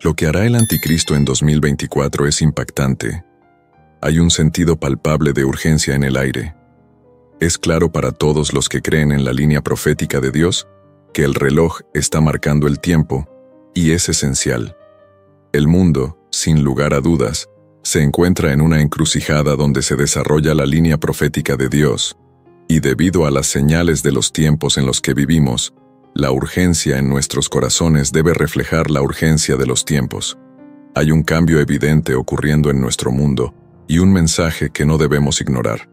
Lo que hará el anticristo en 2024 es impactante. Hay un sentido palpable de urgencia en el aire. Es claro para todos los que creen en la línea profética de Dios que el reloj está marcando el tiempo, y es esencial. El mundo, sin lugar a dudas, se encuentra en una encrucijada donde se desarrolla la línea profética de Dios, y debido a las señales de los tiempos en los que vivimos, la urgencia en nuestros corazones debe reflejar la urgencia de los tiempos. Hay un cambio evidente ocurriendo en nuestro mundo y un mensaje que no debemos ignorar.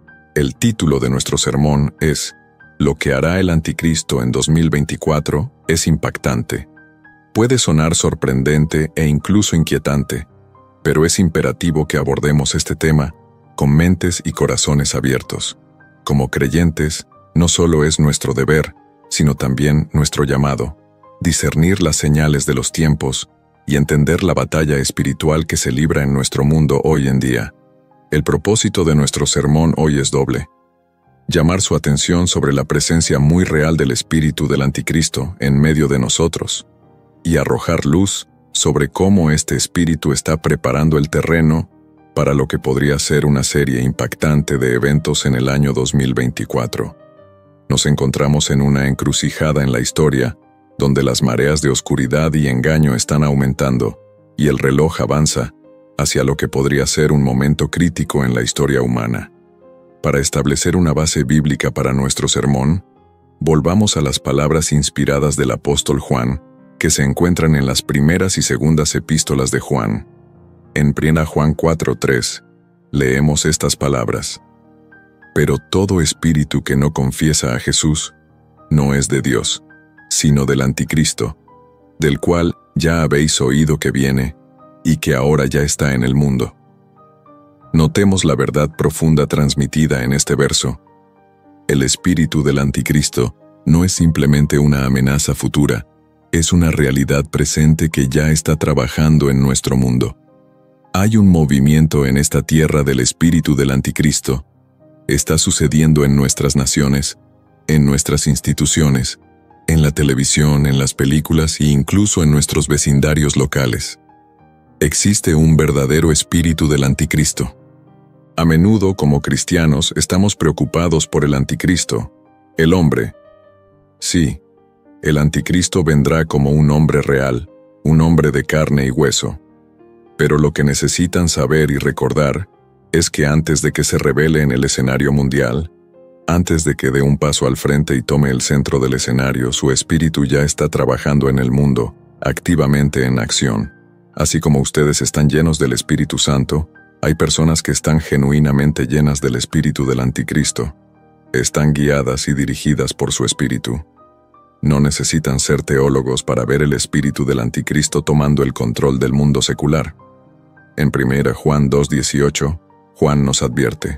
El título de nuestro sermón es «Lo que hará el anticristo en 2024 es impactante». Puede sonar sorprendente e incluso inquietante, pero es imperativo que abordemos este tema con mentes y corazones abiertos. Como creyentes, no solo es nuestro deber, sino también nuestro llamado, discernir las señales de los tiempos y entender la batalla espiritual que se libra en nuestro mundo hoy en día. El propósito de nuestro sermón hoy es doble: llamar su atención sobre la presencia muy real del espíritu del anticristo en medio de nosotros, y arrojar luz sobre cómo este espíritu está preparando el terreno para lo que podría ser una serie impactante de eventos en el año 2024. Nos encontramos en una encrucijada en la historia, donde las mareas de oscuridad y engaño están aumentando, y el reloj avanza hacia lo que podría ser un momento crítico en la historia humana. Para establecer una base bíblica para nuestro sermón, volvamos a las palabras inspiradas del apóstol Juan, que se encuentran en las primeras y segundas epístolas de Juan. En 1 Juan 4:3, leemos estas palabras: «Pero todo espíritu que no confiesa a Jesús no es de Dios, sino del anticristo, del cual ya habéis oído que viene, y que ahora ya está en el mundo». Notemos la verdad profunda transmitida en este verso. El espíritu del anticristo no es simplemente una amenaza futura, es una realidad presente que ya está trabajando en nuestro mundo. Hay un movimiento en esta tierra del espíritu del anticristo. Está sucediendo en nuestras naciones, en nuestras instituciones, en la televisión, en las películas e incluso en nuestros vecindarios locales. Existe un verdadero espíritu del anticristo. A menudo, como cristianos, estamos preocupados por el anticristo, el hombre. Sí, el anticristo vendrá como un hombre real, un hombre de carne y hueso. Pero lo que necesitan saber y recordar es que antes de que se revele en el escenario mundial, antes de que dé un paso al frente y tome el centro del escenario, su espíritu ya está trabajando en el mundo, activamente en acción. Así como ustedes están llenos del Espíritu Santo, hay personas que están genuinamente llenas del espíritu del anticristo. Están guiadas y dirigidas por su espíritu. No necesitan ser teólogos para ver el espíritu del anticristo tomando el control del mundo secular. En 1 Juan 2:18, Juan nos advierte: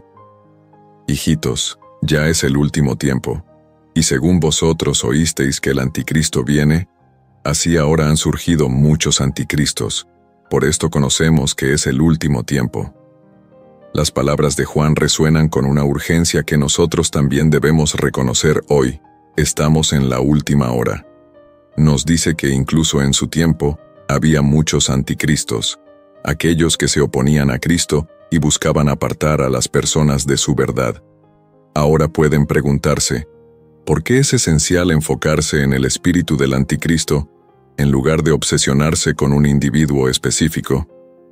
«Hijitos, ya es el último tiempo, y según vosotros oísteis que el anticristo viene, así ahora han surgido muchos anticristos. Por esto conocemos que es el último tiempo». Las palabras de Juan resuenan con una urgencia que nosotros también debemos reconocer hoy. Estamos en la última hora. Nos dice que incluso en su tiempo había muchos anticristos, aquellos que se oponían a Cristo y buscaban apartar a las personas de su verdad. Ahora pueden preguntarse, ¿por qué es esencial enfocarse en el espíritu del anticristo en lugar de obsesionarse con un individuo específico?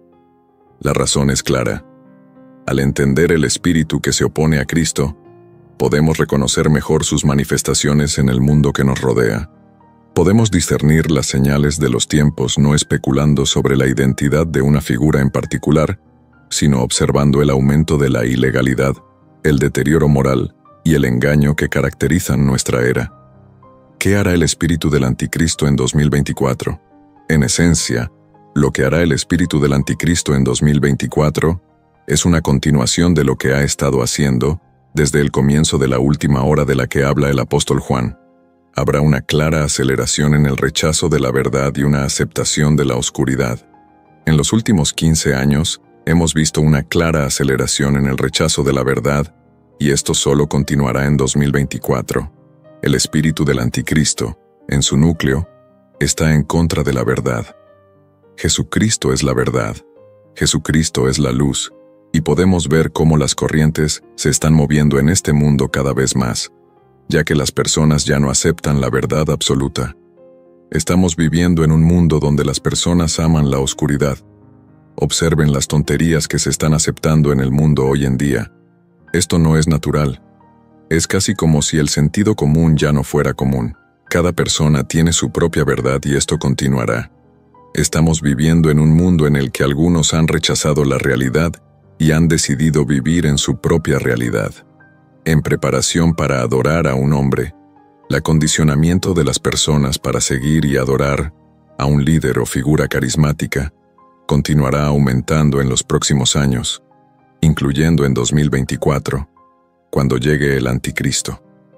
La razón es clara. Al entender el espíritu que se opone a Cristo, podemos reconocer mejor sus manifestaciones en el mundo que nos rodea. Podemos discernir las señales de los tiempos no especulando sobre la identidad de una figura en particular, sino observando el aumento de la ilegalidad, el deterioro moral y el engaño que caracterizan nuestra era. ¿Qué hará el espíritu del anticristo en 2024? En esencia, lo que hará el espíritu del anticristo en 2024 es una continuación de lo que ha estado haciendo desde el comienzo de la última hora de la que habla el apóstol Juan. Habrá una clara aceleración en el rechazo de la verdad y una aceptación de la oscuridad. En los últimos 15 años, hemos visto una clara aceleración en el rechazo de la verdad, y esto solo continuará en 2024. El espíritu del anticristo, en su núcleo, está en contra de la verdad. Jesucristo es la verdad. Jesucristo es la luz, y podemos ver cómo las corrientes se están moviendo en este mundo cada vez más, ya que las personas ya no aceptan la verdad absoluta. Estamos viviendo en un mundo donde las personas aman la oscuridad. Observen las tonterías que se están aceptando en el mundo hoy en día. Esto no es natural. Es casi como si el sentido común ya no fuera común. Cada persona tiene su propia verdad y esto continuará. Estamos viviendo en un mundo en el que algunos han rechazado la realidad y han decidido vivir en su propia realidad. En preparación para adorar a un hombre, el acondicionamiento de las personas para seguir y adorar a un líder o figura carismática continuará aumentando en los próximos años, incluyendo en 2024, cuando llegue el anticristo.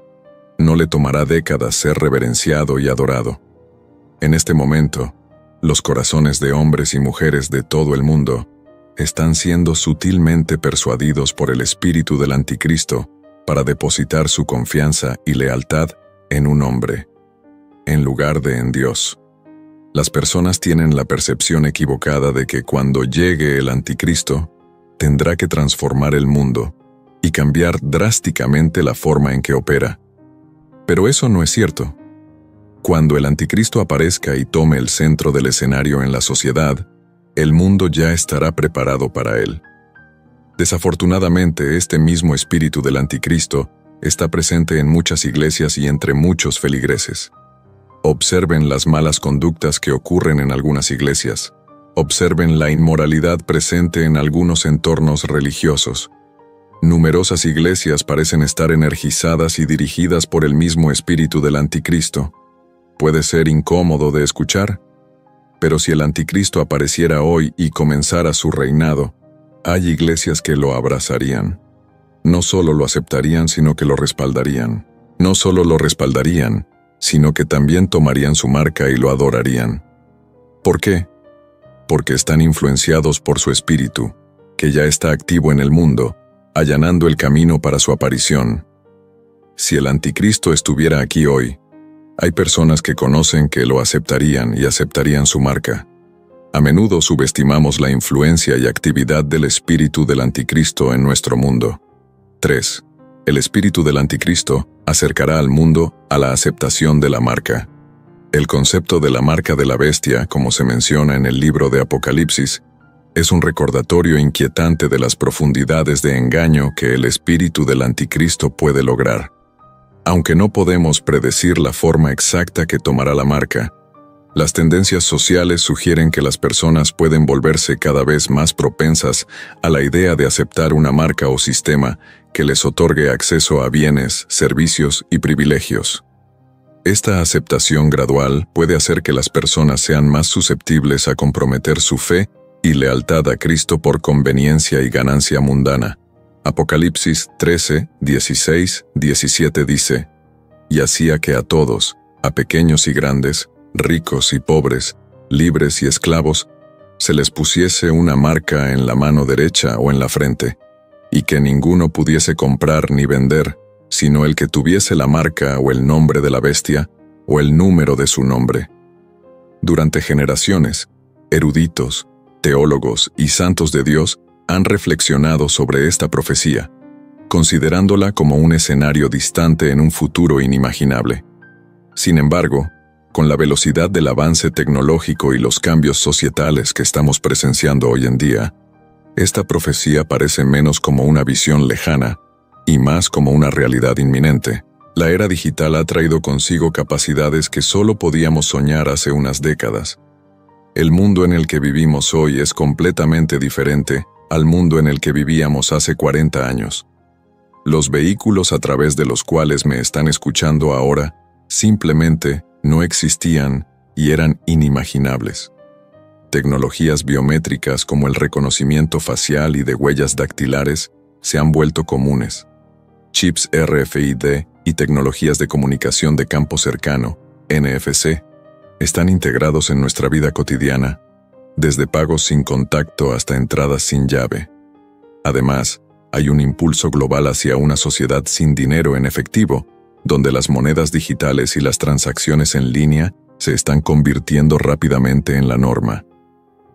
No le tomará décadas ser reverenciado y adorado. En este momento, los corazones de hombres y mujeres de todo el mundo están siendo sutilmente persuadidos por el espíritu del anticristo para depositar su confianza y lealtad en un hombre, en lugar de en Dios. Las personas tienen la percepción equivocada de que cuando llegue el anticristo, tendrá que transformar el mundo y cambiar drásticamente la forma en que opera. Pero eso no es cierto. Cuando el anticristo aparezca y tome el centro del escenario en la sociedad, el mundo ya estará preparado para él. Desafortunadamente, este mismo espíritu del anticristo está presente en muchas iglesias y entre muchos feligreses. Observen las malas conductas que ocurren en algunas iglesias. Observen la inmoralidad presente en algunos entornos religiosos. Numerosas iglesias parecen estar energizadas y dirigidas por el mismo espíritu del anticristo. Puede ser incómodo de escuchar, pero si el anticristo apareciera hoy y comenzara su reinado, hay iglesias que lo abrazarían. No solo lo aceptarían, sino que lo respaldarían. No solo lo respaldarían, sino que también tomarían su marca y lo adorarían. ¿Por qué? Porque están influenciados por su espíritu, que ya está activo en el mundo, allanando el camino para su aparición. Si el anticristo estuviera aquí hoy, hay personas que conocen que lo aceptarían y aceptarían su marca. A menudo subestimamos la influencia y actividad del espíritu del anticristo en nuestro mundo. 3. El espíritu del anticristo acercará al mundo a la aceptación de la marca. El concepto de la marca de la bestia, como se menciona en el libro de Apocalipsis, es un recordatorio inquietante de las profundidades de engaño que el espíritu del anticristo puede lograr. Aunque no podemos predecir la forma exacta que tomará la marca, las tendencias sociales sugieren que las personas pueden volverse cada vez más propensas a la idea de aceptar una marca o sistema que les otorgue acceso a bienes, servicios y privilegios. Esta aceptación gradual puede hacer que las personas sean más susceptibles a comprometer su fe y lealtad a Cristo por conveniencia y ganancia mundana. Apocalipsis 13, 16, 17 dice: «Y hacía que a todos, a pequeños y grandes, ricos y pobres, libres y esclavos, se les pusiese una marca en la mano derecha o en la frente, y que ninguno pudiese comprar ni vender, sino el que tuviese la marca o el nombre de la bestia, o el número de su nombre». Durante generaciones, eruditos, teólogos y santos de Dios han reflexionado sobre esta profecía, considerándola como un escenario distante en un futuro inimaginable. Sin embargo, con la velocidad del avance tecnológico y los cambios societales que estamos presenciando hoy en día, esta profecía parece menos como una visión lejana y más como una realidad inminente. La era digital ha traído consigo capacidades que solo podíamos soñar hace unas décadas. El mundo en el que vivimos hoy es completamente diferente al mundo en el que vivíamos hace 40 años. Los vehículos a través de los cuales me están escuchando ahora simplemente no existían y eran inimaginables. Tecnologías biométricas como el reconocimiento facial y de huellas dactilares se han vuelto comunes. Chips RFID y tecnologías de comunicación de campo cercano, NFC, están integrados en nuestra vida cotidiana, desde pagos sin contacto hasta entradas sin llave. Además, hay un impulso global hacia una sociedad sin dinero en efectivo, donde las monedas digitales y las transacciones en línea se están convirtiendo rápidamente en la norma.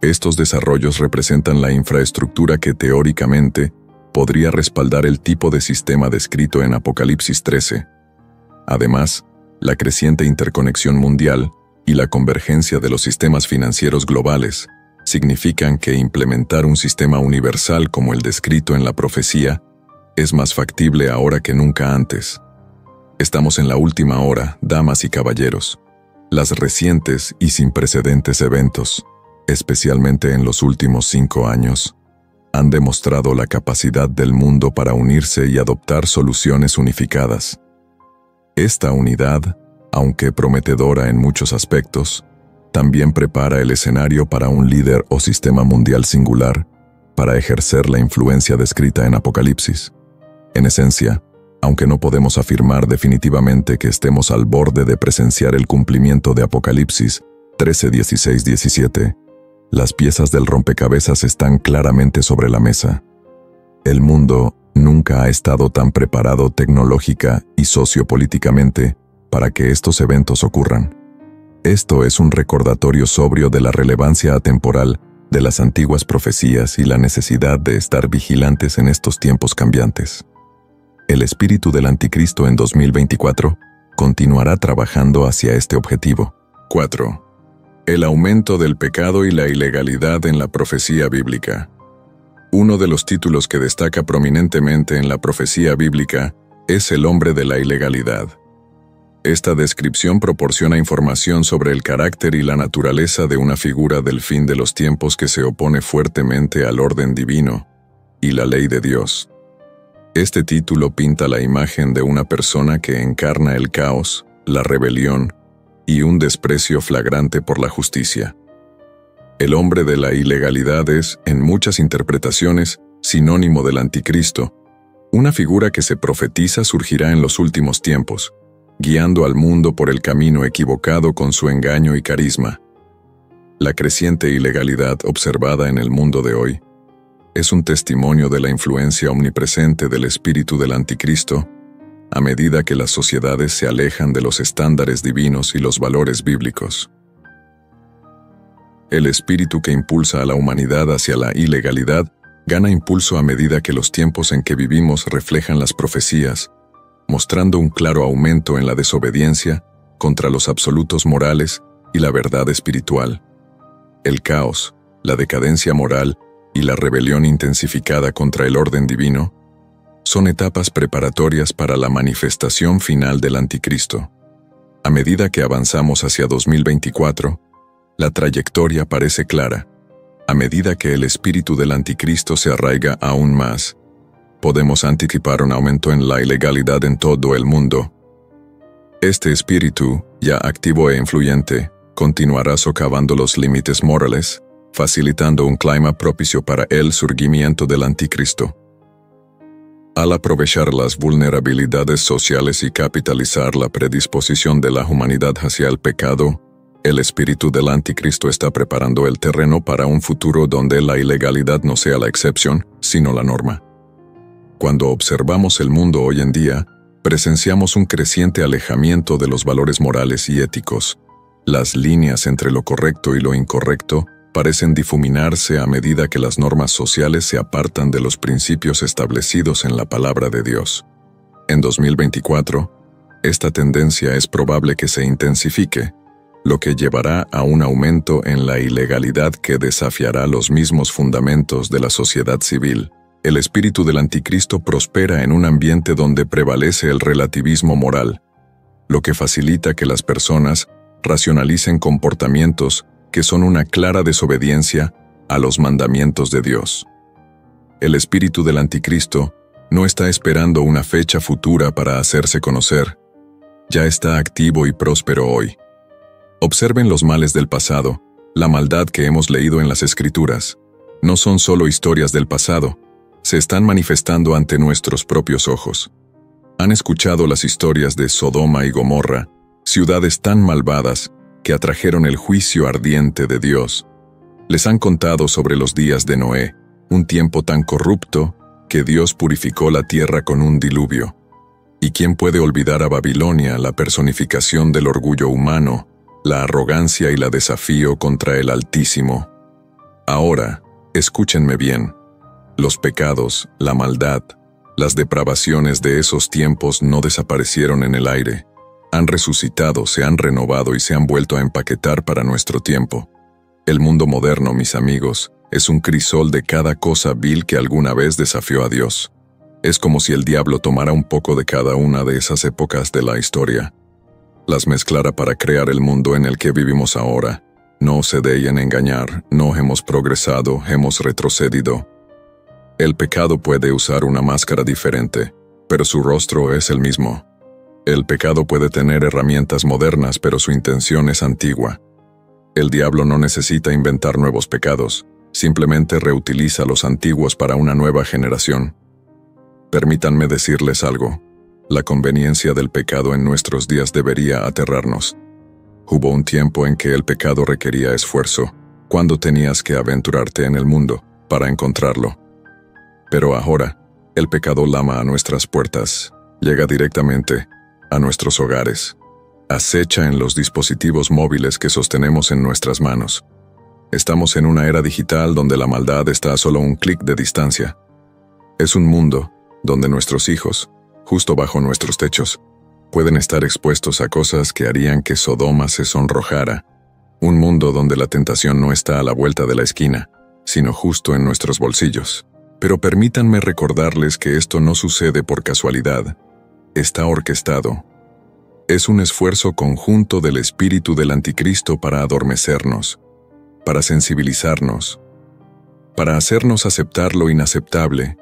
Estos desarrollos representan la infraestructura que teóricamente podría respaldar el tipo de sistema descrito en Apocalipsis 13. Además, la creciente interconexión mundial y la convergencia de los sistemas financieros globales significan que implementar un sistema universal como el descrito en la profecía es más factible ahora que nunca antes. Estamos en la última hora, damas y caballeros. Las recientes y sin precedentes eventos, especialmente en los últimos 5 años, han demostrado la capacidad del mundo para unirse y adoptar soluciones unificadas. Esta unidad, aunque prometedora en muchos aspectos, también prepara el escenario para un líder o sistema mundial singular para ejercer la influencia descrita en Apocalipsis. En esencia, aunque no podemos afirmar definitivamente que estemos al borde de presenciar el cumplimiento de Apocalipsis 13, 16, 17, las piezas del rompecabezas están claramente sobre la mesa. El mundo nunca ha estado tan preparado tecnológica y sociopolíticamente para que estos eventos ocurran. Esto es un recordatorio sobrio de la relevancia atemporal de las antiguas profecías y la necesidad de estar vigilantes en estos tiempos cambiantes. El espíritu del anticristo en 2024 continuará trabajando hacia este objetivo. 4. El aumento del pecado y la ilegalidad en la profecía bíblica. Uno de los títulos que destaca prominentemente en la profecía bíblica es el hombre de la ilegalidad. Esta descripción proporciona información sobre el carácter y la naturaleza de una figura del fin de los tiempos que se opone fuertemente al orden divino y la ley de Dios. Este título pinta la imagen de una persona que encarna el caos, la rebelión y un desprecio flagrante por la justicia. El hombre de la ilegalidad es, en muchas interpretaciones, sinónimo del anticristo, una figura que se profetiza surgirá en los últimos tiempos, guiando al mundo por el camino equivocado con su engaño y carisma. La creciente ilegalidad observada en el mundo de hoy es un testimonio de la influencia omnipresente del espíritu del anticristo a medida que las sociedades se alejan de los estándares divinos y los valores bíblicos. El espíritu que impulsa a la humanidad hacia la ilegalidad gana impulso a medida que los tiempos en que vivimos reflejan las profecías, mostrando un claro aumento en la desobediencia contra los absolutos morales y la verdad espiritual. El caos, la decadencia moral y la rebelión intensificada contra el orden divino son etapas preparatorias para la manifestación final del anticristo. A medida que avanzamos hacia 2024, la trayectoria parece clara. A medida que el espíritu del anticristo se arraiga aún más, podemos anticipar un aumento en la ilegalidad en todo el mundo. Este espíritu, ya activo e influyente, continuará socavando los límites morales, facilitando un clima propicio para el surgimiento del anticristo. Al aprovechar las vulnerabilidades sociales y capitalizar la predisposición de la humanidad hacia el pecado, el espíritu del anticristo está preparando el terreno para un futuro donde la ilegalidad no sea la excepción, sino la norma. Cuando observamos el mundo hoy en día, presenciamos un creciente alejamiento de los valores morales y éticos. Las líneas entre lo correcto y lo incorrecto parecen difuminarse a medida que las normas sociales se apartan de los principios establecidos en la palabra de Dios. En 2024, esta tendencia es probable que se intensifique, lo que llevará a un aumento en la ilegalidad que desafiará los mismos fundamentos de la sociedad civil. El espíritu del anticristo prospera en un ambiente donde prevalece el relativismo moral, lo que facilita que las personas racionalicen comportamientos que son una clara desobediencia a los mandamientos de Dios. El espíritu del anticristo no está esperando una fecha futura para hacerse conocer. Ya está activo y próspero hoy. Observen los males del pasado, la maldad que hemos leído en las Escrituras. No son solo historias del pasado, se están manifestando ante nuestros propios ojos. Han escuchado las historias de Sodoma y Gomorra, ciudades tan malvadas que atrajeron el juicio ardiente de Dios. Les han contado sobre los días de Noé, un tiempo tan corrupto que Dios purificó la tierra con un diluvio. ¿Y quién puede olvidar a Babilonia, la personificación del orgullo humano, la arrogancia y la desafío contra el Altísimo? Ahora, escúchenme bien. Los pecados, la maldad, las depravaciones de esos tiempos no desaparecieron en el aire. Han resucitado, se han renovado y se han vuelto a empaquetar para nuestro tiempo. El mundo moderno, mis amigos, es un crisol de cada cosa vil que alguna vez desafió a Dios. Es como si el diablo tomara un poco de cada una de esas épocas de la historia, las mezclara para crear el mundo en el que vivimos ahora. No se dejen engañar, no hemos progresado, hemos retrocedido. El pecado puede usar una máscara diferente, pero su rostro es el mismo. El pecado puede tener herramientas modernas, pero su intención es antigua. El diablo no necesita inventar nuevos pecados, simplemente reutiliza los antiguos para una nueva generación. Permítanme decirles algo. La conveniencia del pecado en nuestros días debería aterrarnos. Hubo un tiempo en que el pecado requería esfuerzo, cuando tenías que aventurarte en el mundo para encontrarlo. Pero ahora, el pecado lama a nuestras puertas, llega directamente a nuestros hogares, acecha en los dispositivos móviles que sostenemos en nuestras manos. Estamos en una era digital donde la maldad está a solo un clic de distancia. Es un mundo donde nuestros hijos, justo bajo nuestros techos, pueden estar expuestos a cosas que harían que Sodoma se sonrojara. Un mundo donde la tentación no está a la vuelta de la esquina, sino justo en nuestros bolsillos. Pero permítanme recordarles que esto no sucede por casualidad. Está orquestado. Es un esfuerzo conjunto del espíritu del anticristo para adormecernos, para sensibilizarnos, para hacernos aceptar lo inaceptable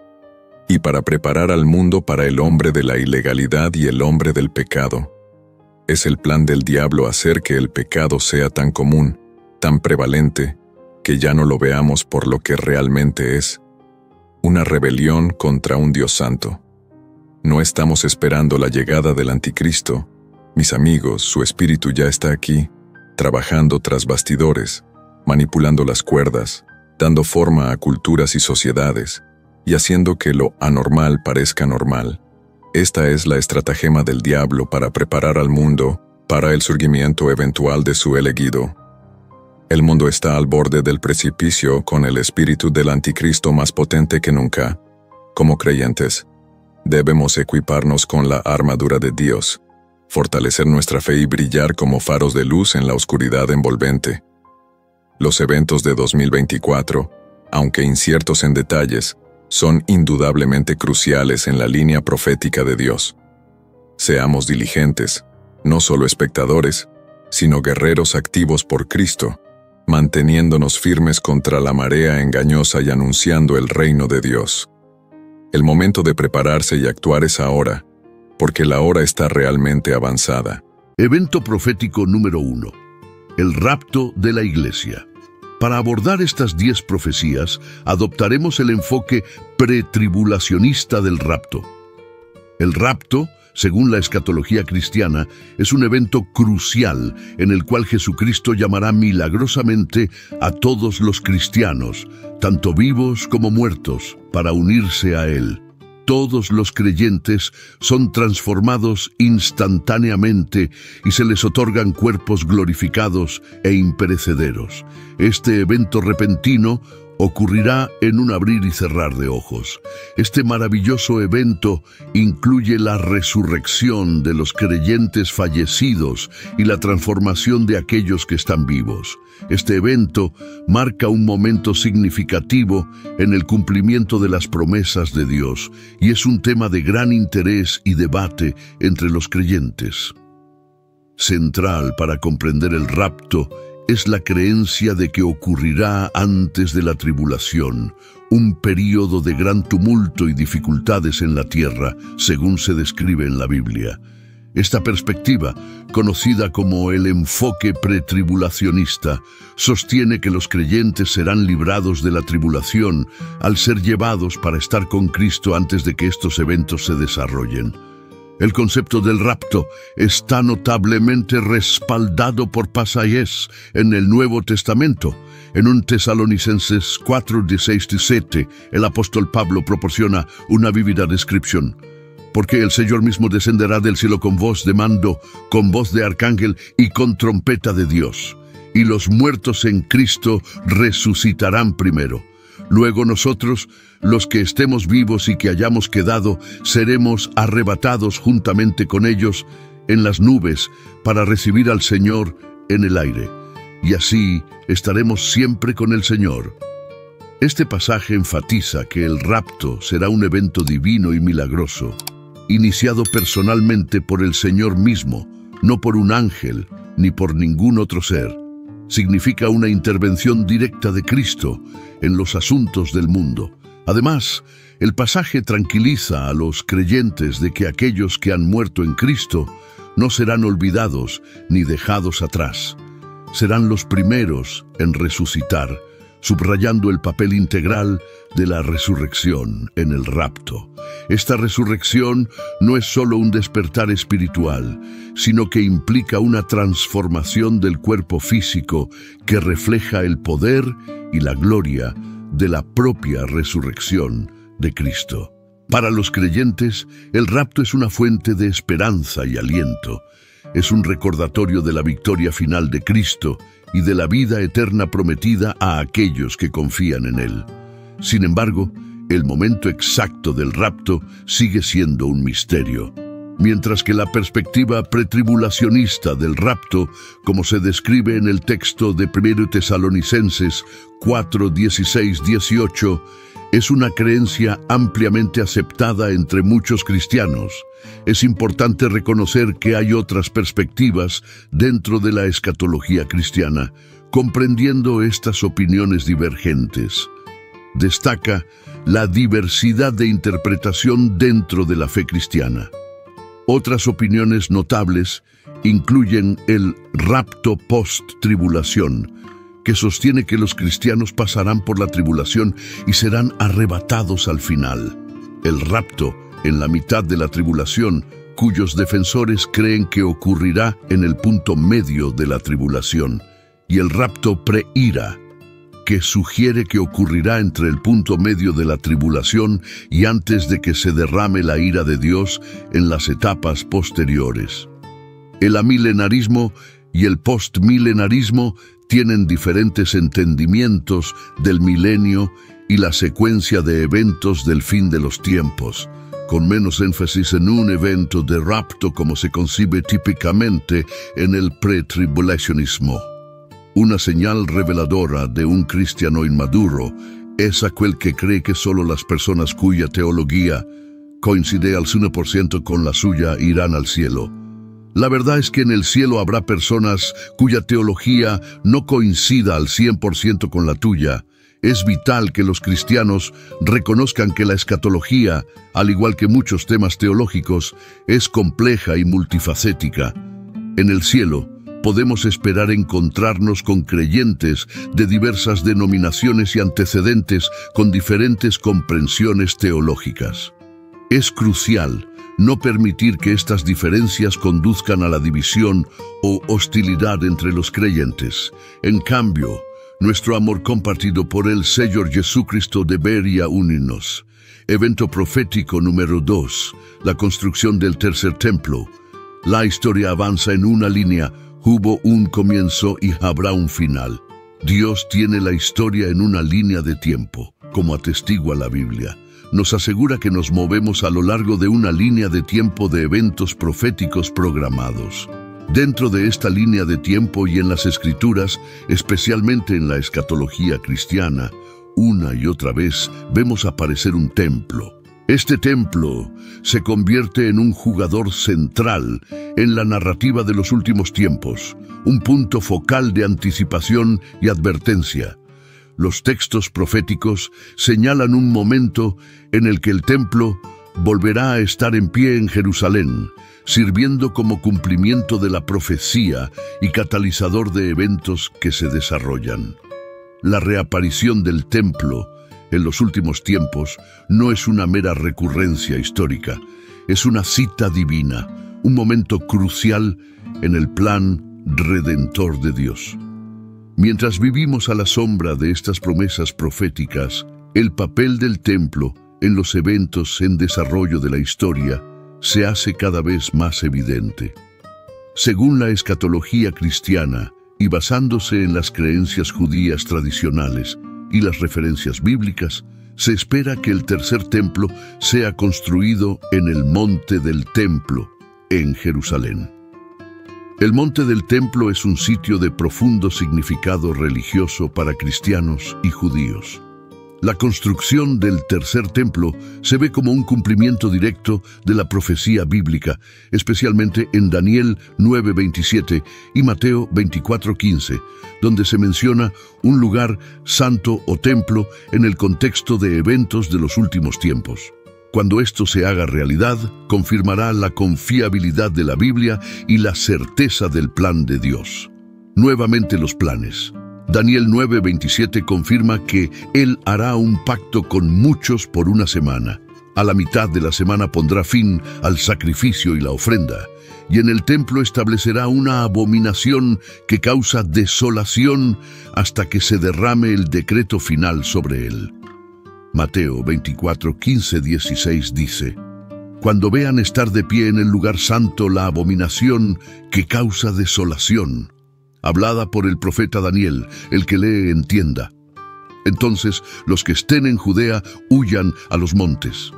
y para preparar al mundo para el hombre de la ilegalidad y el hombre del pecado. Es el plan del diablo hacer que el pecado sea tan común, tan prevalente, que ya no lo veamos por lo que realmente es: una rebelión contra un Dios santo. No estamos esperando la llegada del anticristo. Mis amigos, su espíritu ya está aquí, trabajando tras bastidores, manipulando las cuerdas, dando forma a culturas y sociedades, y haciendo que lo anormal parezca normal. Esta es la estratagema del diablo para preparar al mundo para el surgimiento eventual de su elegido. El mundo está al borde del precipicio con el espíritu del anticristo más potente que nunca. Como creyentes, debemos equiparnos con la armadura de Dios, fortalecer nuestra fe y brillar como faros de luz en la oscuridad envolvente. Los eventos de 2024, aunque inciertos en detalles, son indudablemente cruciales en la línea profética de Dios. Seamos diligentes, no solo espectadores, sino guerreros activos por Cristo, manteniéndonos firmes contra la marea engañosa y anunciando el reino de Dios. El momento de prepararse y actuar es ahora, porque la hora está realmente avanzada. Evento profético número 1. El rapto de la Iglesia. Para abordar estas 10 profecías, adoptaremos el enfoque pretribulacionista del rapto. El rapto, según la escatología cristiana, es un evento crucial en el cual Jesucristo llamará milagrosamente a todos los cristianos, tanto vivos como muertos, para unirse a Él. Todos los creyentes son transformados instantáneamente y se les otorgan cuerpos glorificados e imperecederos. Este evento repentino ocurrirá en un abrir y cerrar de ojos. Este maravilloso evento incluye la resurrección de los creyentes fallecidos y la transformación de aquellos que están vivos. Este evento marca un momento significativo en el cumplimiento de las promesas de Dios y es un tema de gran interés y debate entre los creyentes. Central para comprender el rapto es la creencia de que ocurrirá antes de la tribulación, un período de gran tumulto y dificultades en la tierra, según se describe en la Biblia. Esta perspectiva, conocida como el enfoque pretribulacionista, sostiene que los creyentes serán librados de la tribulación al ser llevados para estar con Cristo antes de que estos eventos se desarrollen. El concepto del rapto está notablemente respaldado por pasajes en el Nuevo Testamento. En 1 Tesalonicenses 4, 16-17, el apóstol Pablo proporciona una vívida descripción. Porque el Señor mismo descenderá del cielo con voz de mando, con voz de arcángel y con trompeta de Dios. y los muertos en Cristo resucitarán primero. Luego nosotros, los que estemos vivos y que hayamos quedado, seremos arrebatados juntamente con ellos en las nubes para recibir al Señor en el aire. Y así estaremos siempre con el Señor. Este pasaje enfatiza que el rapto será un evento divino y milagroso, iniciado personalmente por el Señor mismo, no por un ángel ni por ningún otro ser. Significa una intervención directa de Cristo en los asuntos del mundo. Además, el pasaje tranquiliza a los creyentes de que aquellos que han muerto en Cristo no serán olvidados ni dejados atrás. Serán los primeros en resucitar, subrayando el papel integral de la resurrección en el rapto. Esta resurrección no es solo un despertar espiritual, sino que implica una transformación del cuerpo físico que refleja el poder y la gloria de la propia resurrección de Cristo. Para los creyentes, el rapto es una fuente de esperanza y aliento. Es un recordatorio de la victoria final de Cristo y de la vida eterna prometida a aquellos que confían en Él. Sin embargo, el momento exacto del rapto sigue siendo un misterio. Mientras que la perspectiva pretribulacionista del rapto, como se describe en el texto de 1 Tesalonicenses 4, 16, 18, es una creencia ampliamente aceptada entre muchos cristianos. Es importante reconocer que hay otras perspectivas dentro de la escatología cristiana, comprendiendo estas opiniones divergentes. Destaca la diversidad de interpretación dentro de la fe cristiana. Otras opiniones notables incluyen el rapto post-tribulación, que sostiene que los cristianos pasarán por la tribulación y serán arrebatados al final. El rapto en la mitad de la tribulación, cuyos defensores creen que ocurrirá en el punto medio de la tribulación, y el rapto pre-ira, que sugiere que ocurrirá entre el punto medio de la tribulación y antes de que se derrame la ira de Dios en las etapas posteriores. El amilenarismo y el postmilenarismo tienen diferentes entendimientos del milenio y la secuencia de eventos del fin de los tiempos, con menos énfasis en un evento de rapto como se concibe típicamente en el pretribulacionismo. Una señal reveladora de un cristiano inmaduro es aquel que cree que solo las personas cuya teología coincide al 1% con la suya irán al cielo. La verdad es que en el cielo habrá personas cuya teología no coincida al 100% con la tuya. Es vital que los cristianos reconozcan que la escatología, al igual que muchos temas teológicos, es compleja y multifacética. En el cielo, podemos esperar encontrarnos con creyentes de diversas denominaciones y antecedentes con diferentes comprensiones teológicas. Es crucial no permitir que estas diferencias conduzcan a la división o hostilidad entre los creyentes. En cambio, nuestro amor compartido por el Señor Jesucristo debería unirnos. Evento profético número 2, la construcción del tercer templo. La historia avanza en una línea. Hubo un comienzo y habrá un final. Dios tiene la historia en una línea de tiempo, como atestigua la Biblia. Nos asegura que nos movemos a lo largo de una línea de tiempo de eventos proféticos programados. Dentro de esta línea de tiempo y en las Escrituras, especialmente en la escatología cristiana, una y otra vez vemos aparecer un templo. Este templo se convierte en un jugador central en la narrativa de los últimos tiempos, un punto focal de anticipación y advertencia. Los textos proféticos señalan un momento en el que el templo volverá a estar en pie en Jerusalén, sirviendo como cumplimiento de la profecía y catalizador de eventos que se desarrollan. La reaparición del templo en los últimos tiempos no es una mera recurrencia histórica, es una cita divina, un momento crucial en el plan redentor de Dios. Mientras vivimos a la sombra de estas promesas proféticas, el papel del templo en los eventos en desarrollo de la historia se hace cada vez más evidente. Según la escatología cristiana, y basándose en las creencias judías tradicionales y las referencias bíblicas, se espera que el tercer templo sea construido en el Monte del Templo, en Jerusalén. El Monte del Templo es un sitio de profundo significado religioso para cristianos y judíos. La construcción del tercer templo se ve como un cumplimiento directo de la profecía bíblica, especialmente en Daniel 9:27 y Mateo 24:15, donde se menciona un lugar santo o templo en el contexto de eventos de los últimos tiempos. Cuando esto se haga realidad, confirmará la confiabilidad de la Biblia y la certeza del plan de Dios. Nuevamente los planes. Daniel 9:27 confirma que Él hará un pacto con muchos por una semana. A la mitad de la semana pondrá fin al sacrificio y la ofrenda, y en el templo establecerá una abominación que causa desolación hasta que se derrame el decreto final sobre él. Mateo 24:15-16 dice: Cuando vean estar de pie en el lugar santo la abominación que causa desolación, hablada por el profeta Daniel, el que lee entienda. Entonces los que estén en Judea huyan a los montes.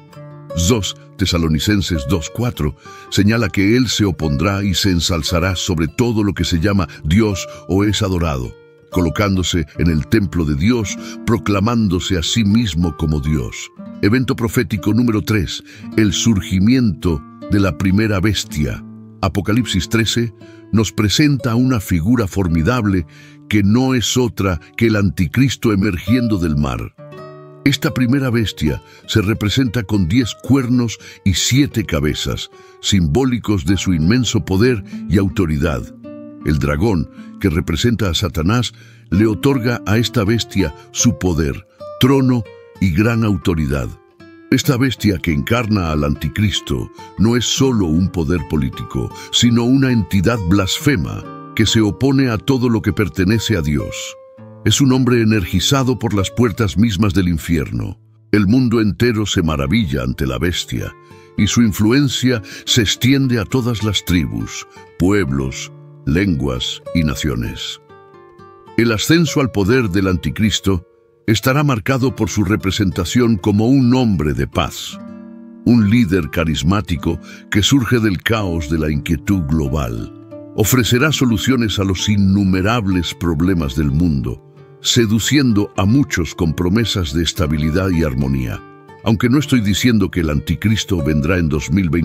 2 Tesalonicenses 2:4 señala que Él se opondrá y se ensalzará sobre todo lo que se llama Dios o es adorado, colocándose en el templo de Dios, proclamándose a sí mismo como Dios. Evento profético número 3, el surgimiento de la primera bestia. Apocalipsis 13 nos presenta una figura formidable que no es otra que el anticristo emergiendo del mar. Esta primera bestia se representa con 10 cuernos y 7 cabezas, simbólicos de su inmenso poder y autoridad. El dragón, que representa a Satanás, le otorga a esta bestia su poder, trono y gran autoridad. Esta bestia que encarna al anticristo no es solo un poder político, sino una entidad blasfema que se opone a todo lo que pertenece a Dios. Es un hombre energizado por las puertas mismas del infierno. El mundo entero se maravilla ante la bestia, y su influencia se extiende a todas las tribus, pueblos, lenguas y naciones. El ascenso al poder del anticristo estará marcado por su representación como un hombre de paz, un líder carismático que surge del caos de la inquietud global. Ofrecerá soluciones a los innumerables problemas del mundo, seduciendo a muchos con promesas de estabilidad y armonía. Aunque no estoy diciendo que el anticristo vendrá en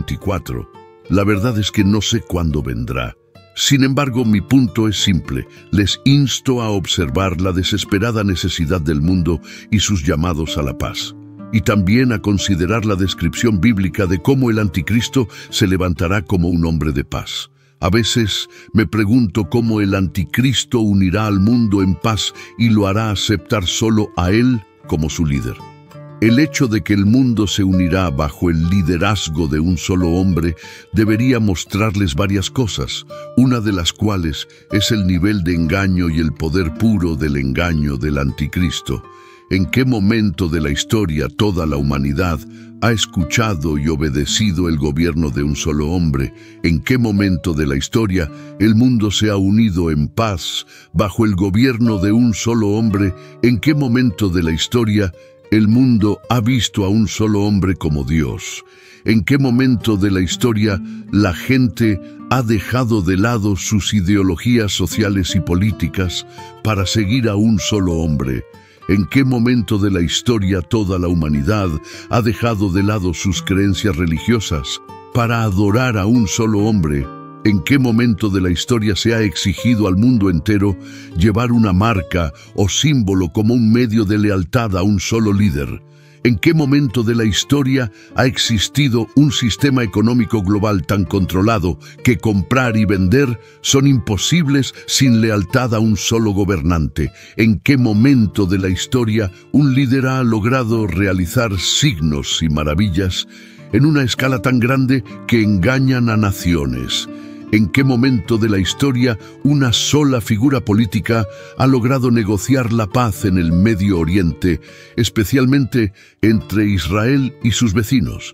2024, la verdad es que no sé cuándo vendrá. Sin embargo, mi punto es simple. Les insto a observar la desesperada necesidad del mundo y sus llamados a la paz. Y también a considerar la descripción bíblica de cómo el anticristo se levantará como un hombre de paz. A veces me pregunto cómo el anticristo unirá al mundo en paz y lo hará aceptar solo a él como su líder. El hecho de que el mundo se unirá bajo el liderazgo de un solo hombre debería mostrarles varias cosas, una de las cuales es el nivel de engaño y el poder puro del engaño del anticristo. ¿En qué momento de la historia toda la humanidad ha escuchado y obedecido el gobierno de un solo hombre? ¿En qué momento de la historia el mundo se ha unido en paz bajo el gobierno de un solo hombre? ¿En qué momento de la historia el mundo ha visto a un solo hombre como Dios? ¿En qué momento de la historia la gente ha dejado de lado sus ideologías sociales y políticas para seguir a un solo hombre? ¿En qué momento de la historia toda la humanidad ha dejado de lado sus creencias religiosas para adorar a un solo hombre? ¿En qué momento de la historia se ha exigido al mundo entero llevar una marca o símbolo como un medio de lealtad a un solo líder? ¿En qué momento de la historia ha existido un sistema económico global tan controlado que comprar y vender son imposibles sin lealtad a un solo gobernante? ¿En qué momento de la historia un líder ha logrado realizar signos y maravillas en una escala tan grande que engañan a naciones? ¿En qué momento de la historia una sola figura política ha logrado negociar la paz en el Medio Oriente, especialmente entre Israel y sus vecinos?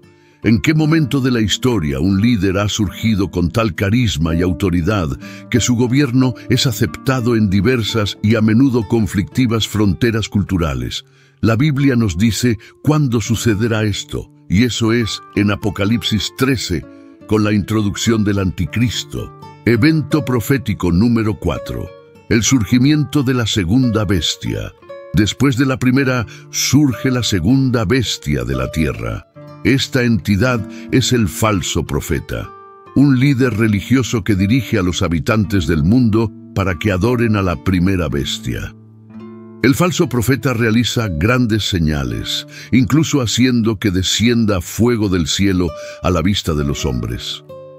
¿En qué momento de la historia un líder ha surgido con tal carisma y autoridad que su gobierno es aceptado en diversas y a menudo conflictivas fronteras culturales? La Biblia nos dice cuándo sucederá esto, y eso es en Apocalipsis 13, con la introducción del Anticristo. Evento profético número 4. El surgimiento de la segunda bestia. Después de la primera, surge la segunda bestia de la tierra. Esta entidad es el falso profeta, un líder religioso que dirige a los habitantes del mundo para que adoren a la primera bestia. El falso profeta realiza grandes señales, incluso haciendo que descienda fuego del cielo a la vista de los hombres.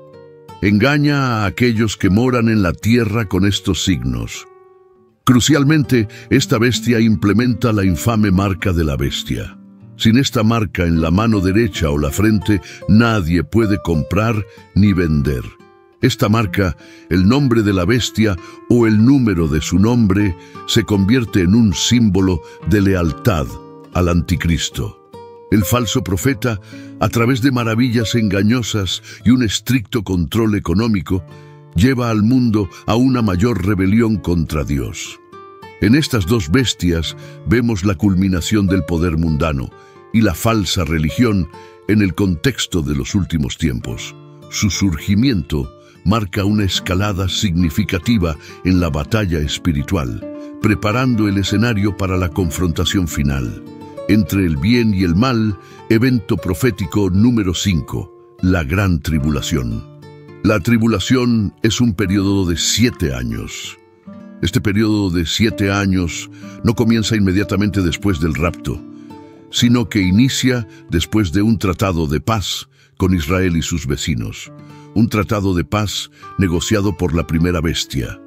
Engaña a aquellos que moran en la tierra con estos signos. Crucialmente, esta bestia implementa la infame marca de la bestia. Sin esta marca en la mano derecha o la frente, nadie puede comprar ni vender. Esta marca, el nombre de la bestia o el número de su nombre, se convierte en un símbolo de lealtad al Anticristo. El falso profeta, a través de maravillas engañosas y un estricto control económico, lleva al mundo a una mayor rebelión contra Dios. En estas dos bestias vemos la culminación del poder mundano y la falsa religión en el contexto de los últimos tiempos. Su surgimiento marca una escalada significativa en la batalla espiritual, preparando el escenario para la confrontación final. Entre el bien y el mal, evento profético número 5, la Gran Tribulación. La tribulación es un periodo de 7 años. Este periodo de 7 años no comienza inmediatamente después del rapto, sino que inicia después de un tratado de paz con Israel y sus vecinos, un tratado de paz negociado por la primera bestia.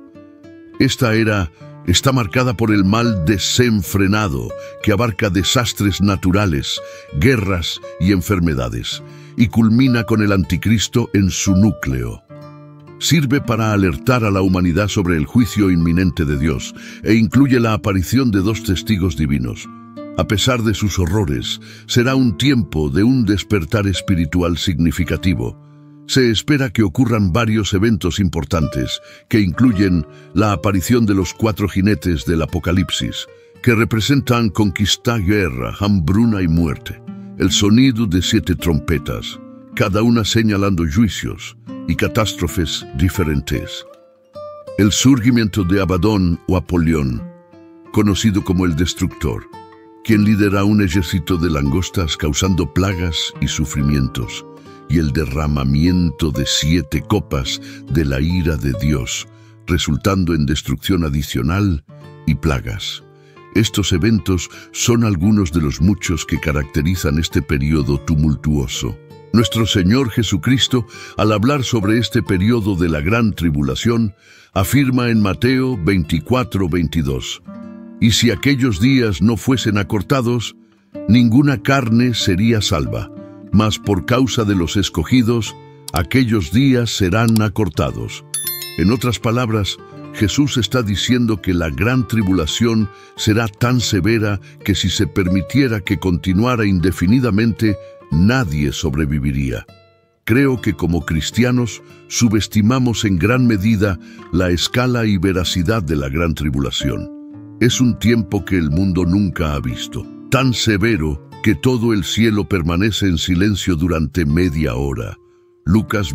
Esta era está marcada por el mal desenfrenado que abarca desastres naturales, guerras y enfermedades, y culmina con el Anticristo en su núcleo. Sirve para alertar a la humanidad sobre el juicio inminente de Dios e incluye la aparición de 2 testigos divinos. A pesar de sus horrores, será un tiempo de un despertar espiritual significativo. Se espera que ocurran varios eventos importantes, que incluyen la aparición de los 4 jinetes del Apocalipsis, que representan conquista, guerra, hambruna y muerte, el sonido de 7 trompetas, cada una señalando juicios y catástrofes diferentes. El surgimiento de Abadón o Apolión, conocido como el Destructor, quien lidera un ejército de langostas causando plagas y sufrimientos, y el derramamiento de 7 copas de la ira de Dios, resultando en destrucción adicional y plagas. Estos eventos son algunos de los muchos que caracterizan este periodo tumultuoso. Nuestro Señor Jesucristo, al hablar sobre este periodo de la gran tribulación, afirma en Mateo 24:22, «Y si aquellos días no fuesen acortados, ninguna carne sería salva, mas por causa de los escogidos, aquellos días serán acortados». En otras palabras, Jesús está diciendo que la gran tribulación será tan severa que si se permitiera que continuara indefinidamente, nadie sobreviviría. Creo que como cristianos subestimamos en gran medida la escala y veracidad de la gran tribulación. Es un tiempo que el mundo nunca ha visto, tan severo que todo el cielo permanece en silencio durante media hora. Lucas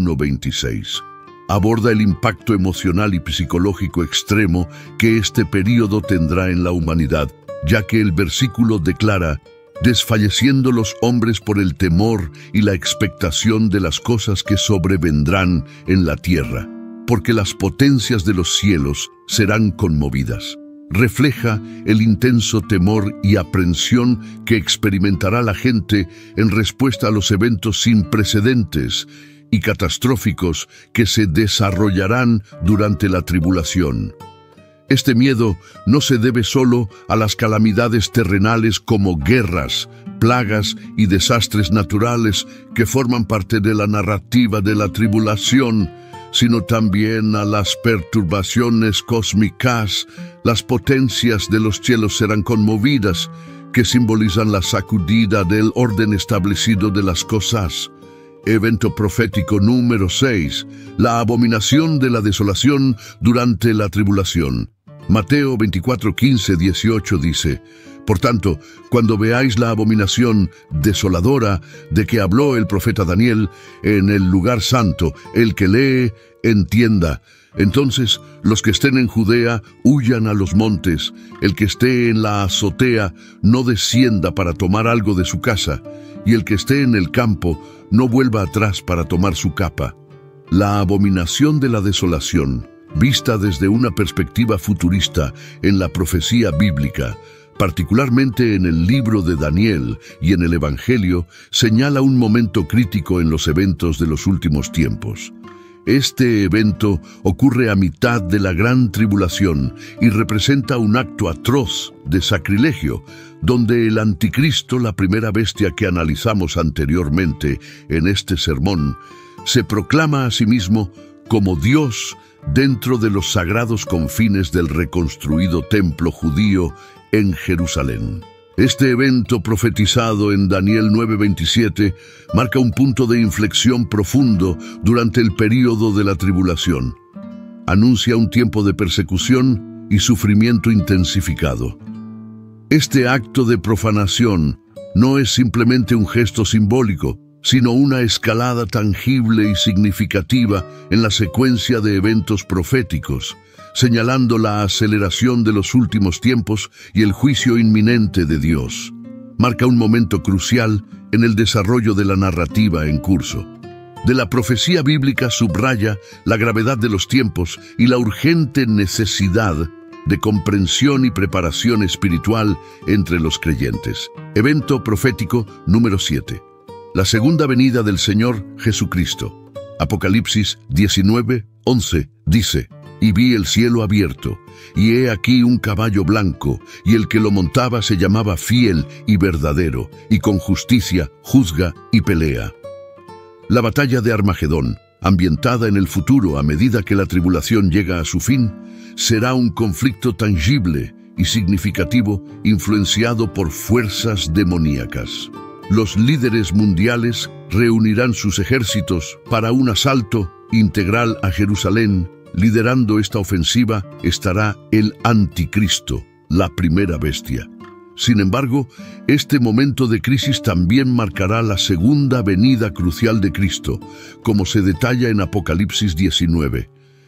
21:26. Aborda el impacto emocional y psicológico extremo que este período tendrá en la humanidad, ya que el versículo declara: «Desfalleciendo los hombres por el temor y la expectación de las cosas que sobrevendrán en la tierra, porque las potencias de los cielos serán conmovidas». Refleja el intenso temor y aprensión que experimentará la gente en respuesta a los eventos sin precedentes y catastróficos que se desarrollarán durante la tribulación. Este miedo no se debe solo a las calamidades terrenales como guerras, plagas y desastres naturales que forman parte de la narrativa de la tribulación, sino también a las perturbaciones cósmicas. Las potencias de los cielos serán conmovidas, que simbolizan la sacudida del orden establecido de las cosas. Evento profético número 6, la abominación de la desolación durante la tribulación. Mateo 24, 15, 18 dice: Por tanto, cuando veáis la abominación desoladora de que habló el profeta Daniel en el lugar santo, el que lee, entienda. Entonces, los que estén en Judea, huyan a los montes. El que esté en la azotea, no descienda para tomar algo de su casa. Y el que esté en el campo, no vuelva atrás para tomar su capa. La abominación de la desolación, vista desde una perspectiva futurista en la profecía bíblica, particularmente en el libro de Daniel y en el Evangelio, señala un momento crítico en los eventos de los últimos tiempos. Este evento ocurre a mitad de la gran tribulación y representa un acto atroz de sacrilegio, donde el anticristo, la primera bestia que analizamos anteriormente en este sermón, se proclama a sí mismo como Dios dentro de los sagrados confines del reconstruido templo judío en Jerusalén. Este evento profetizado en Daniel 9:27 marca un punto de inflexión profundo durante el período de la tribulación. Anuncia un tiempo de persecución y sufrimiento intensificado. Este acto de profanación no es simplemente un gesto simbólico, sino una escalada tangible y significativa en la secuencia de eventos proféticos, señalando la aceleración de los últimos tiempos y el juicio inminente de Dios. Marca un momento crucial en el desarrollo de la narrativa en curso. De la profecía bíblica subraya la gravedad de los tiempos y la urgente necesidad de comprensión y preparación espiritual entre los creyentes. Evento profético número 7. La segunda venida del Señor Jesucristo. Apocalipsis 19:11 dice: Y vi el cielo abierto, y he aquí un caballo blanco, y el que lo montaba se llamaba Fiel y Verdadero, y con justicia juzga y pelea. La batalla de Armagedón, ambientada en el futuro a medida que la tribulación llega a su fin, será un conflicto tangible y significativo influenciado por fuerzas demoníacas. Los líderes mundiales reunirán sus ejércitos para un asalto integral a Jerusalén. Liderando esta ofensiva estará el anticristo, la primera bestia. Sin embargo, este momento de crisis también marcará la segunda venida crucial de Cristo, como se detalla en Apocalipsis 19.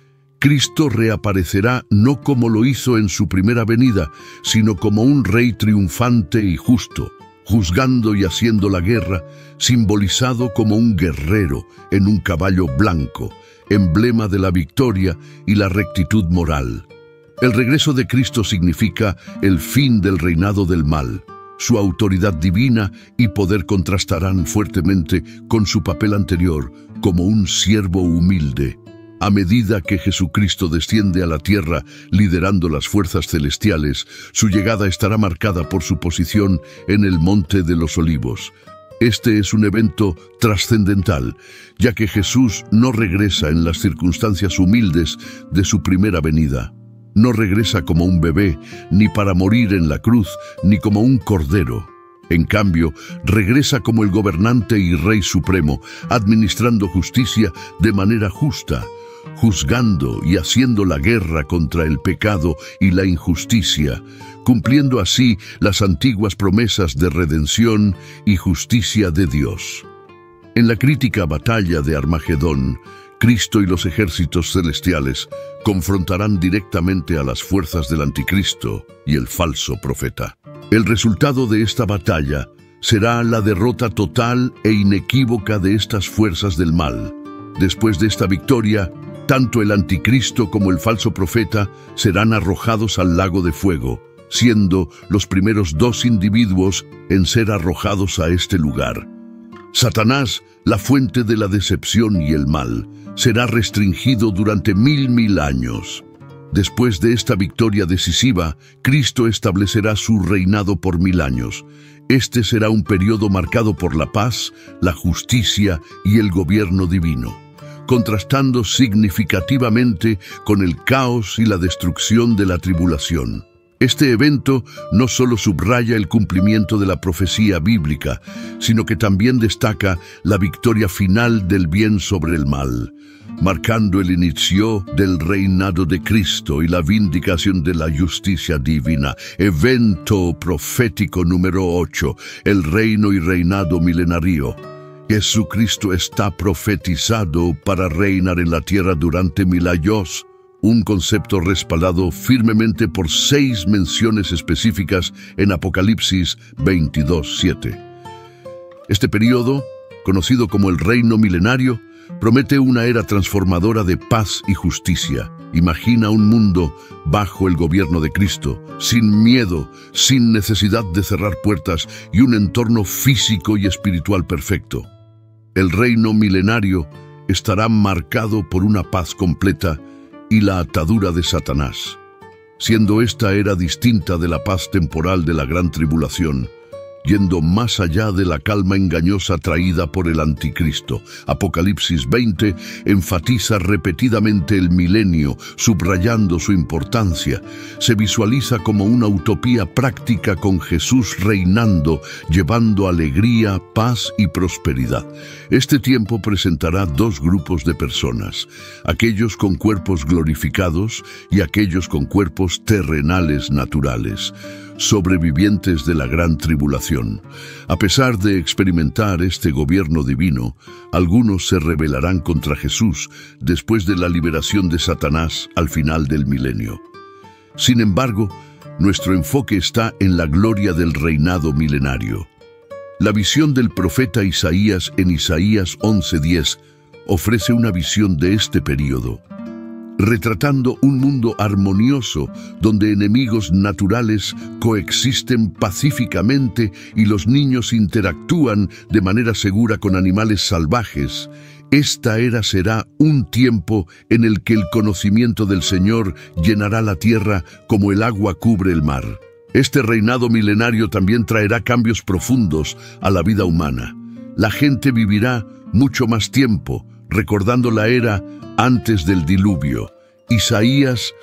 Cristo reaparecerá no como lo hizo en su primera venida, sino como un rey triunfante y justo, juzgando y haciendo la guerra, simbolizado como un guerrero en un caballo blanco, emblema de la victoria y la rectitud moral. El regreso de Cristo significa el fin del reinado del mal. Su autoridad divina y poder contrastarán fuertemente con su papel anterior como un siervo humilde. A medida que Jesucristo desciende a la tierra liderando las fuerzas celestiales, su llegada estará marcada por su posición en el Monte de los Olivos. Este es un evento trascendental, ya que Jesús no regresa en las circunstancias humildes de su primera venida. No regresa como un bebé, ni para morir en la cruz, ni como un cordero. En cambio, regresa como el gobernante y Rey Supremo, administrando justicia de manera justa, juzgando y haciendo la guerra contra el pecado y la injusticia, cumpliendo así las antiguas promesas de redención y justicia de Dios. En la crítica batalla de Armagedón, Cristo y los ejércitos celestiales confrontarán directamente a las fuerzas del anticristo y el falso profeta. El resultado de esta batalla será la derrota total e inequívoca de estas fuerzas del mal. Después de esta victoria, tanto el anticristo como el falso profeta serán arrojados al lago de fuego, siendo los primeros dos individuos en ser arrojados a este lugar. Satanás, la fuente de la decepción y el mal, será restringido durante 1000 años. Después de esta victoria decisiva, Cristo establecerá su reinado por 1000 años. Este será un periodo marcado por la paz, la justicia y el gobierno divino, contrastando significativamente con el caos y la destrucción de la tribulación. Este evento no solo subraya el cumplimiento de la profecía bíblica, sino que también destaca la victoria final del bien sobre el mal, marcando el inicio del reinado de Cristo y la vindicación de la justicia divina. Evento profético número 8, el reino y reinado milenario. Jesucristo está profetizado para reinar en la tierra durante 1000 años, un concepto respaldado firmemente por 6 menciones específicas en Apocalipsis 22:7. Este periodo, conocido como el reino milenario, promete una era transformadora de paz y justicia. Imagina un mundo bajo el gobierno de Cristo, sin miedo, sin necesidad de cerrar puertas y un entorno físico y espiritual perfecto. El reino milenario estará marcado por una paz completa y la atadura de Satanás, siendo esta era distinta de la paz temporal de la gran tribulación, yendo más allá de la calma engañosa traída por el anticristo. Apocalipsis 20 enfatiza repetidamente el milenio, subrayando su importancia. Se visualiza como una utopía práctica con Jesús reinando, llevando alegría, paz y prosperidad. Este tiempo presentará 2 grupos de personas, aquellos con cuerpos glorificados y aquellos con cuerpos terrenales naturales, sobrevivientes de la gran tribulación. A pesar de experimentar este gobierno divino, algunos se rebelarán contra Jesús después de la liberación de Satanás al final del milenio. Sin embargo, nuestro enfoque está en la gloria del reinado milenario. La visión del profeta Isaías en Isaías 11:10 ofrece una visión de este período, retratando un mundo armonioso donde enemigos naturales coexisten pacíficamente y los niños interactúan de manera segura con animales salvajes. Esta era será un tiempo en el que el conocimiento del Señor llenará la tierra como el agua cubre el mar. Este reinado milenario también traerá cambios profundos a la vida humana. La gente vivirá mucho más tiempo, recordando la era antes del diluvio. Isaías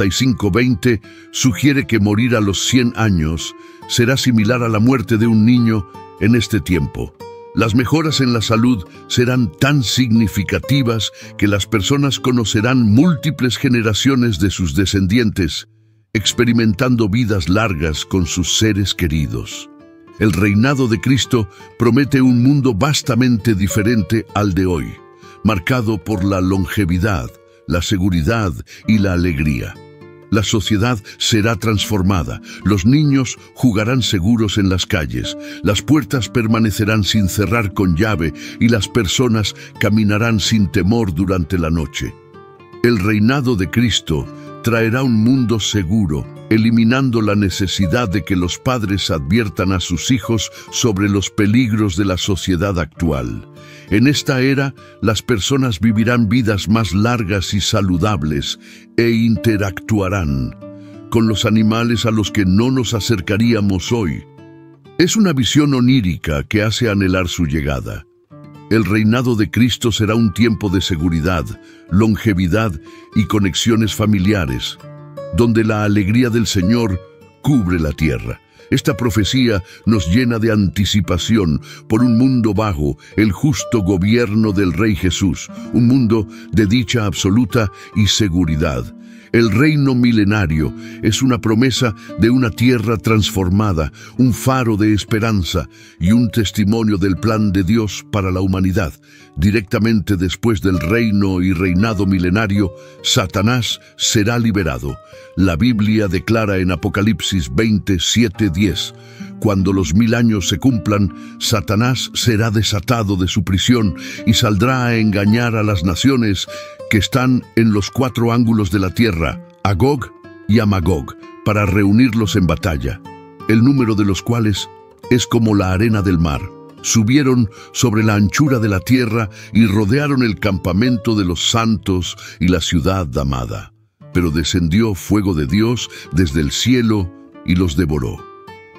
65:20 sugiere que morir a los 100 años será similar a la muerte de un niño en este tiempo. Las mejoras en la salud serán tan significativas que las personas conocerán múltiples generaciones de sus descendientes, experimentando vidas largas con sus seres queridos. El reinado de Cristo promete un mundo vastamente diferente al de hoy, marcado por la longevidad, la seguridad y la alegría. La sociedad será transformada, los niños jugarán seguros en las calles, las puertas permanecerán sin cerrar con llave y las personas caminarán sin temor durante la noche. El reinado de Cristo traerá un mundo seguro, eliminando la necesidad de que los padres adviertan a sus hijos sobre los peligros de la sociedad actual. En esta era, las personas vivirán vidas más largas y saludables e interactuarán con los animales a los que no nos acercaríamos hoy. Es una visión onírica que hace anhelar su llegada. El reinado de Cristo será un tiempo de seguridad, longevidad y conexiones familiares, donde la alegría del Señor cubre la tierra. Esta profecía nos llena de anticipación por un mundo bajo el justo gobierno del Rey Jesús, un mundo de dicha absoluta y seguridad. El reino milenario es una promesa de una tierra transformada, un faro de esperanza y un testimonio del plan de Dios para la humanidad. Directamente después del reino y reinado milenario, Satanás será liberado. La Biblia declara en Apocalipsis 27:10, cuando los 1000 años se cumplan, Satanás será desatado de su prisión y saldrá a engañar a las naciones que están en los 4 ángulos de la tierra, a Gog y a Magog, para reunirlos en batalla, el número de los cuales es como la arena del mar. Subieron sobre la anchura de la tierra y rodearon el campamento de los santos y la ciudad amada. Pero descendió fuego de Dios desde el cielo y los devoró.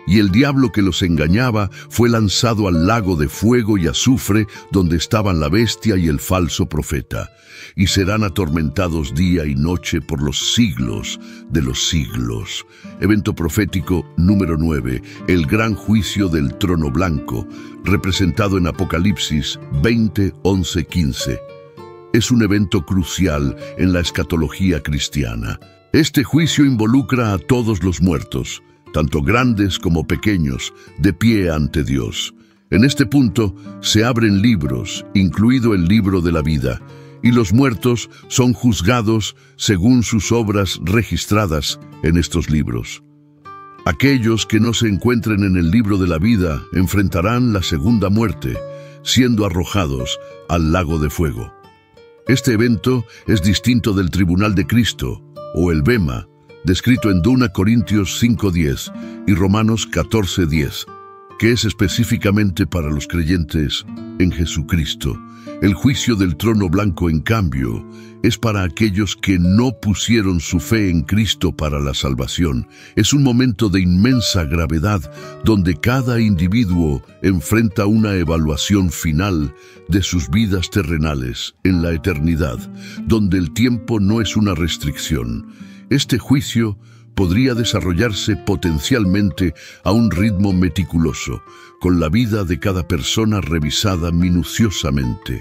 y el diablo que los engañaba fue lanzado al lago de fuego y azufre, donde estaban la bestia y el falso profeta, y serán atormentados día y noche por los siglos de los siglos. Evento profético número 9, el gran juicio del trono blanco, representado en Apocalipsis 20, 11, 15. Es un evento crucial en la escatología cristiana. Este juicio involucra a todos los muertos, tanto grandes como pequeños, de pie ante Dios. En este punto se abren libros, incluido el libro de la vida, y los muertos son juzgados según sus obras registradas en estos libros. Aquellos que no se encuentren en el libro de la vida enfrentarán la segunda muerte, siendo arrojados al lago de fuego. Este evento es distinto del tribunal de Cristo, o el Bema, descrito en 2 Corintios 5:10 y Romanos 14:10, que es específicamente para los creyentes en Jesucristo. El juicio del trono blanco, en cambio, es para aquellos que no pusieron su fe en Cristo para la salvación. Es un momento de inmensa gravedad, donde cada individuo enfrenta una evaluación final de sus vidas terrenales en la eternidad, donde el tiempo no es una restricción. Este juicio podría desarrollarse potencialmente a un ritmo meticuloso, con la vida de cada persona revisada minuciosamente.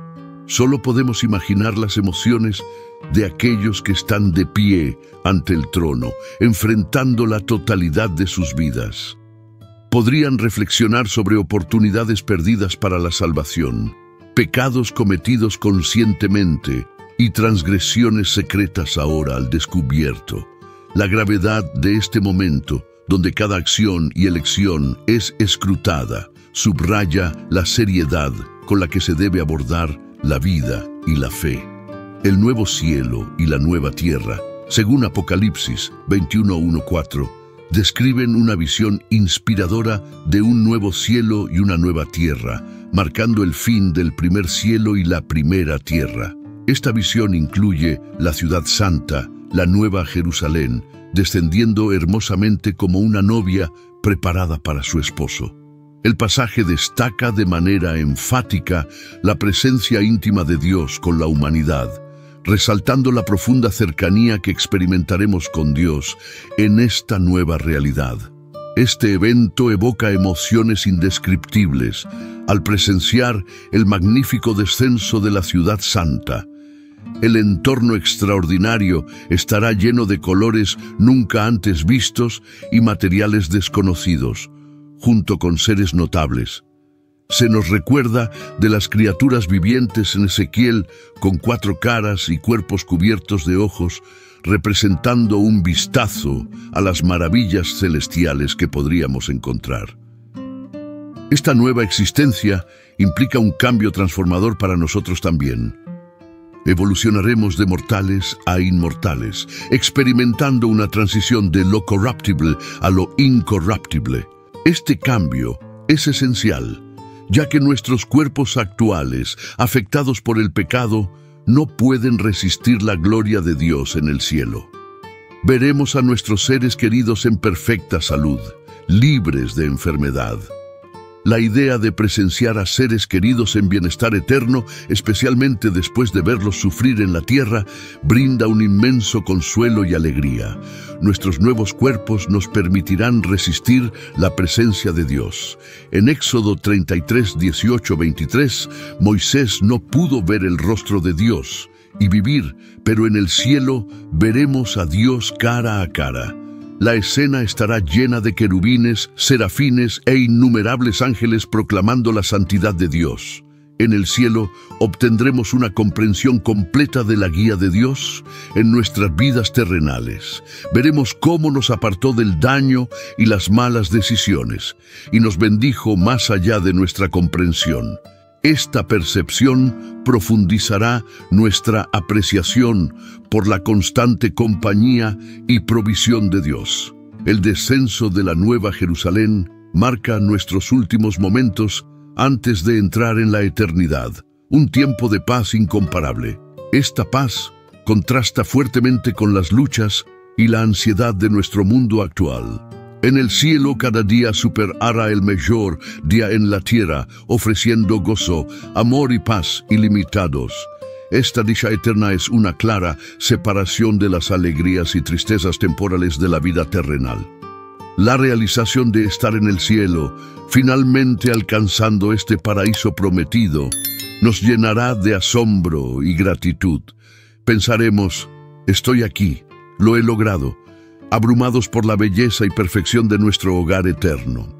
Solo podemos imaginar las emociones de aquellos que están de pie ante el trono, enfrentando la totalidad de sus vidas. Podrían reflexionar sobre oportunidades perdidas para la salvación, pecados cometidos conscientemente y transgresiones secretas ahora al descubierto. La gravedad de este momento, donde cada acción y elección es escrutada, subraya la seriedad con la que se debe abordar la vida y la fe. El nuevo cielo y la nueva tierra, según Apocalipsis 21:1-4, describen una visión inspiradora de un nuevo cielo y una nueva tierra, marcando el fin del primer cielo y la primera tierra. Esta visión incluye la ciudad santa, la nueva Jerusalén, descendiendo hermosamente como una novia preparada para su esposo. El pasaje destaca de manera enfática la presencia íntima de Dios con la humanidad, resaltando la profunda cercanía que experimentaremos con Dios en esta nueva realidad. Este evento evoca emociones indescriptibles al presenciar el magnífico descenso de la ciudad santa. El entorno extraordinario estará lleno de colores nunca antes vistos y materiales desconocidos, junto con seres notables. Se nos recuerda de las criaturas vivientes en Ezequiel con 4 caras y cuerpos cubiertos de ojos, representando un vistazo a las maravillas celestiales que podríamos encontrar. Esta nueva existencia implica un cambio transformador para nosotros también. Evolucionaremos de mortales a inmortales, experimentando una transición de lo corruptible a lo incorruptible. Este cambio es esencial, ya que nuestros cuerpos actuales, afectados por el pecado, no pueden resistir la gloria de Dios en el cielo. Veremos a nuestros seres queridos en perfecta salud, libres de enfermedad. La idea de presenciar a seres queridos en bienestar eterno, especialmente después de verlos sufrir en la tierra, brinda un inmenso consuelo y alegría. Nuestros nuevos cuerpos nos permitirán resistir la presencia de Dios. En Éxodo 33, 18, 23, Moisés no pudo ver el rostro de Dios y vivir, pero en el cielo veremos a Dios cara a cara. La escena estará llena de querubines, serafines e innumerables ángeles proclamando la santidad de Dios. En el cielo obtendremos una comprensión completa de la guía de Dios en nuestras vidas terrenales. Veremos cómo nos apartó del daño y las malas decisiones y nos bendijo más allá de nuestra comprensión. Esta percepción profundizará nuestra apreciación por la constante compañía y provisión de Dios. El descenso de la Nueva Jerusalén marca nuestros últimos momentos antes de entrar en la eternidad, un tiempo de paz incomparable. Esta paz contrasta fuertemente con las luchas y la ansiedad de nuestro mundo actual. En el cielo cada día superará el mejor día en la tierra, ofreciendo gozo, amor y paz ilimitados. Esta dicha eterna es una clara separación de las alegrías y tristezas temporales de la vida terrenal. La realización de estar en el cielo, finalmente alcanzando este paraíso prometido, nos llenará de asombro y gratitud. Pensaremos, estoy aquí, lo he logrado, abrumados por la belleza y perfección de nuestro hogar eterno.